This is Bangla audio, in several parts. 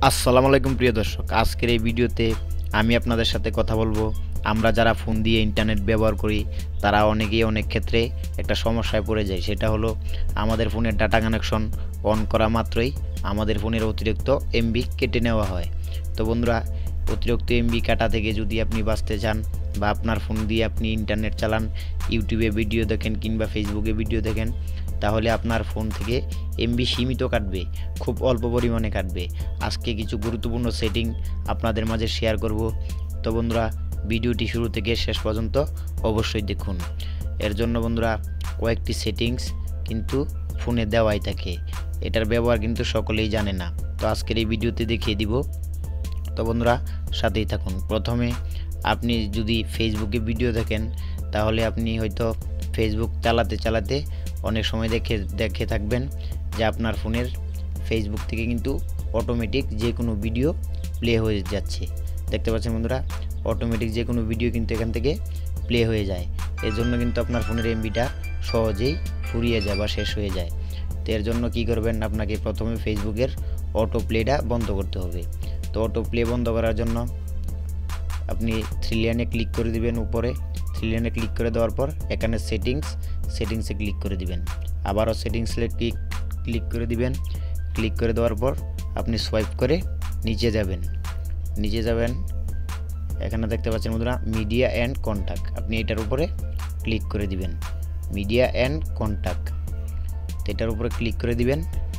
আসসালামু আলাইকুম প্রিয় দর্শক, আজকের এই ভিডিওতে আমি আপনাদের সাথে কথা বলবো। আমরা যারা ফোন দিয়ে ইন্টারনেট ব্যবহার করি তারা অনেকেই অনেক ক্ষেত্রে একটা সমস্যায় পড়ে যায়। সেটা হলো আমাদের ফোনের ডাটা কানেকশন অন করা মাত্রই আমাদের ফোনের অতিরিক্ত এমবি কেটে নেওয়া হয়। তো বন্ধুরা, অতিরিক্ত এমবি কাটা থেকে যদি আপনি বাঁচতে চান বা আপনার ফোন দিয়ে আপনি ইন্টারনেট চালান, ইউটিউবে ভিডিও দেখেন কিংবা ফেসবুকে ভিডিও দেখেন, তাহলে আপনার ফোন থেকে এমবি সীমিত কাটবে, খুব অল্প পরিমাণে কাটবে। আজকে কিছু গুরুত্বপূর্ণ সেটিং আপনাদের মাঝে শেয়ার করব। তো বন্ধুরা, ভিডিওটি শুরু থেকে শেষ পর্যন্ত অবশ্যই দেখুন। এর জন্য বন্ধুরা কয়েকটি সেটিংস কিন্তু ফোনে দেওয়াই থাকে, এটার ব্যবহার কিন্তু সকলেই জানে না। তো আজকের এই ভিডিওতে দেখিয়ে দিব। তো বন্ধুরা, সাথেই থাকুন। প্রথমে আপনি যদি ফেসবুকে ভিডিও দেখেন তাহলে আপনি হয়তো ফেসবুক চালাতে চালাতে অনেক সময় দেখে থাকবেন যে আপনার ফোনের ফেসবুক থেকে কিন্তু অটোমেটিক যে কোনো ভিডিও প্লে হয়ে যাচ্ছে। দেখতে পাচ্ছেন বন্ধুরা, অটোমেটিক যে কোনো ভিডিও কিন্তু এখান থেকে প্লে হয়ে যায়। এর জন্য কিন্তু আপনার ফোনের এমবিটা সহজেই ফুরিয়ে যায় বা শেষ হয়ে যায়। তো এর জন্য কী করবেন, আপনাকে প্রথমে ফেসবুকের অটো প্লেটা বন্ধ করতে হবে। তো অটো প্লে বন্ধ করার জন্য আপনি থ্রি লাইনে ক্লিক করে দিবেন। উপরে থ্রি লাইনে ক্লিক করে দেওয়ার পর এখানে সেটিংসে ক্লিক করে দিবেন। আবারও সেটিংসে ক্লিক করে দিবেন। ক্লিক করে দেওয়ার পর আপনি সোয়াইপ করে নিচে যাবেন। এখানে দেখতে পাচ্ছেন বন্ধুরা মিডিয়া অ্যান্ড কন্ট্যাক্ট, আপনি এটার উপরে ক্লিক করে দিবেন। মিডিয়া অ্যান্ড কন্ট্যাক্ট, এটার উপরে ক্লিক করে দিবেন।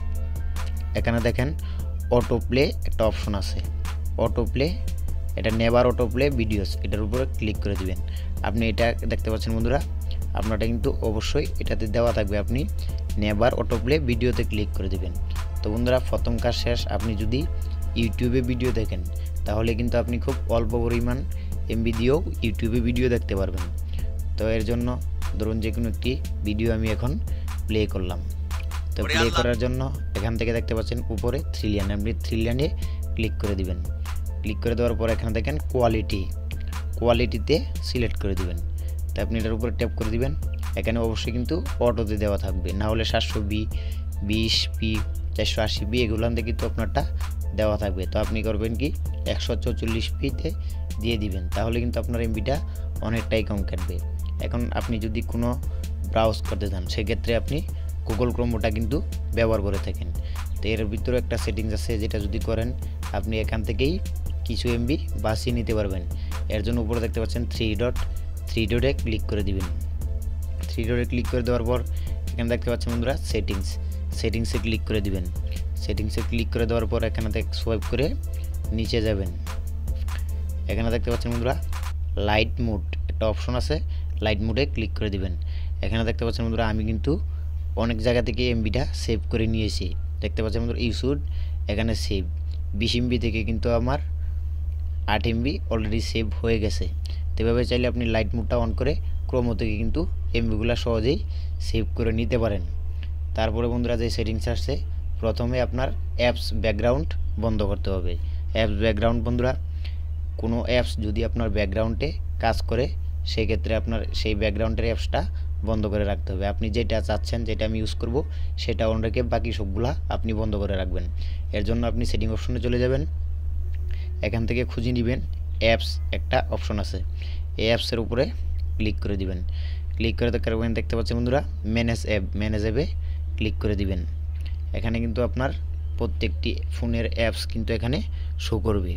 এখানে দেখেন অটো প্লে একটা অপশন আছে, অটো প্লে, এটা নেভার অটো প্লে ভিডিওস, এটার উপরে ক্লিক করে দিবেন। আপনি এটা দেখতে পাচ্ছেন বন্ধুরা, আপনারটা কিন্তু অবশ্যই এটাতে দেওয়া থাকবে। আপনি নেভার অটো প্লে ভিডিওতে ক্লিক করে দিবেন। তো বন্ধুরা, প্রথম কাজ শেষ। আপনি যদি ইউটিউবে ভিডিও দেখেন তাহলে কিন্তু আপনি খুব অল্প পরিমাণ এমবি দিয়েও ইউটিউবে ভিডিও দেখতে পারবেন। তো এর জন্য ধরুন যে কোনো একটি ভিডিও আমি এখন প্লে করলাম। তো প্লে করার জন্য এখান থেকে দেখতে পাচ্ছেন উপরে থ্রি লাইন, আপনি থ্রি লাইনে ক্লিক করে দিবেন। ক্লিক করে দেওয়ার পর এখানে দেখেন কোয়ালিটিতে সিলেক্ট করে দিবেন। তো আপনি এটার উপরে ট্যাপ করে দিবেন। এখানে অবশ্যই কিন্তু অটোতে দেওয়া থাকবে, না হলে 720p 480p এগুলোতে কিন্তু আপনারটা দেওয়া থাকবে। তো আপনি করবেন কি 144pতে দিয়ে দিবেন, তাহলে কিন্তু আপনার এমবিটা অনেকটাই কম কাটবে। এখন আপনি যদি কোনো ব্রাউজ করতে চান সেক্ষেত্রে আপনি গুগল ক্রোমটা কিন্তু ব্যবহার করে থাকেন। তো এর ভিতরে একটা সেটিংস আছে, যেটা যদি করেন আপনি এখান থেকেই কিছু এমবি বাঁচিয়ে নিতে পারবেন। এর জন্য উপরে দেখতে পাচ্ছেন থ্রি ডটে ক্লিক করে দিবেন। থ্রি ডটে ক্লিক করে দেওয়ার পর এখানে দেখতে পাচ্ছেন বন্ধুরা সেটিংসে ক্লিক করে দিবেন। সেটিংসে ক্লিক করে দেওয়ার পর এখানে সোয়াইপ করে নিচে যাবেন। এখানে দেখতে পাচ্ছেন বন্ধুরা লাইট মোড একটা অপশন আছে, লাইট মোডে ক্লিক করে দিবেন। এখানে দেখতে পাচ্ছেন বন্ধুরা আমি কিন্তু অনেক জায়গা থেকে এমবিটা সেভ করে নিয়েছি। দেখতে পাচ্ছেন বন্ধুরা ইউজড, এখানে সেভ 20 এমবি থেকে কিন্তু আমার 8 এমবি অলরেডি সেভ হয়ে গেছে। তো এভাবে চাইলে আপনি লাইট মোডটা অন করে ক্রোমো থেকে কিন্তু এমবিগুলো সহজেই সেভ করে নিতে পারেন। তারপরে বন্ধুরা যে সেটিংস আসছে, প্রথমে আপনার অ্যাপস ব্যাকগ্রাউন্ড বন্ধ করতে হবে। অ্যাপস ব্যাকগ্রাউন্ড বন্ধুরা, কোনো অ্যাপস যদি আপনার ব্যাকগ্রাউন্ডে কাজ করে সেক্ষেত্রে আপনার সেই ব্যাকগ্রাউন্ডের অ্যাপসটা বন্ধ করে রাখতে হবে। আপনি যেটা চাচ্ছেন, যেটা আমি ইউজ করব সেটা অন রেখে বাকি সবগুলা আপনি বন্ধ করে রাখবেন। এর জন্য আপনি সেটিং অপশনে চলে যাবেন। এখান থেকে খুঁজে নেবেন অ্যাপস একটা অপশন আছে, এই অ্যাপসের উপরে ক্লিক করে দিবেন। ক্লিক করে দেখতে পাচ্ছেন বন্ধুরা ম্যানেজ অ্যাপে ক্লিক করে দিবেন। এখানে কিন্তু আপনার প্রত্যেকটি ফোনের অ্যাপস কিন্তু এখানে শো করবে।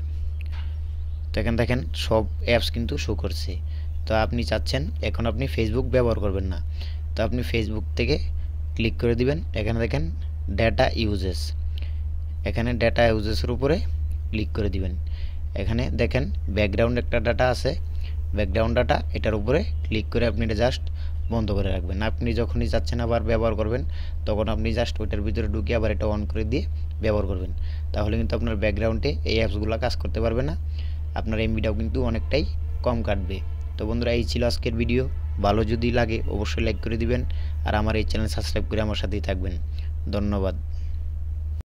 তো এখানে দেখেন সব অ্যাপস কিন্তু শো করছে। তো আপনি চাচ্ছেন এখন আপনি ফেসবুক ব্যবহার করবেন না, তো আপনি ফেসবুক থেকে ক্লিক করে দিবেন। এখানে দেখেন ডাটা ইউজেস, এখানে ডাটা ইউজেসের উপরে ক্লিক করে দিবেন। এখানে দেখেন ব্যাকগ্রাউন্ড একটা ডাটা আছে, ব্যাকগ্রাউন্ড ডাটা, এটার উপরে ক্লিক করে আপনি এটা জাস্ট বন্ধ করে রাখবেন। আপনি যখনই চাচ্ছেন আবার ব্যবহার করবেন তখন আপনি জাস্ট ওইটার ভিতরে ঢুকে আবার এটা অন করে দিয়ে ব্যবহার করবেন। তাহলে কিন্তু আপনার ব্যাকগ্রাউন্ডে এই অ্যাপসগুলো কাজ করতে পারবে না, আপনার এমবিটাও কিন্তু অনেকটাই কম কাটবে। তো বন্ধুরা, এই ছিল আজকের ভিডিও। ভালো যদি লাগে অবশ্যই লাইক করে দিবেন, আর আমার এই চ্যানেল সাবস্ক্রাইব করে আমার সাথেই থাকবেন। ধন্যবাদ।